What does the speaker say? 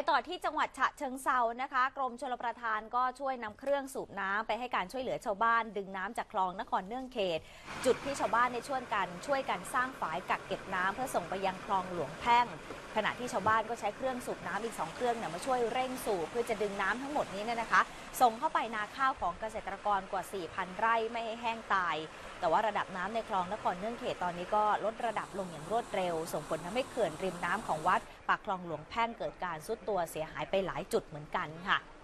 ต่อที่จังหวัดฉะเชิงเทรานะคะกรมชลประทานก็ช่วยนำเครื่องสูบน้ำไปให้การช่วยเหลือชาวบ้านดึงน้ำจากคลองนครเนื่องเขตจุดที่ชาวบ้านได้ช่วยกันสร้างฝายกักเก็บน้ำเพื่อส่งไปยังคลองหลวงแพ่งขณะที่ชาวบ้านก็ใช้เครื่องสูบน้ำอีก2เครื่องมาช่วยเร่งสูบเพื่อจะดึงน้ำทั้งหมดนี้นะคะส่งเข้าไปนาข้าวของเกษตรกรกว่า 4,000 ไร่ไม่ให้แห้งตายแต่ว่าระดับน้ำในคลองนครเนื่องเขตตอนนี้ก็ลดระดับลงอย่างรวดเร็วส่งผลทำให้เขื่อนริมน้ำของวัดปากคลองหลวงแพ่งเกิดการทรุดตัวเสียหายไปหลายจุดเหมือนกันค่ะ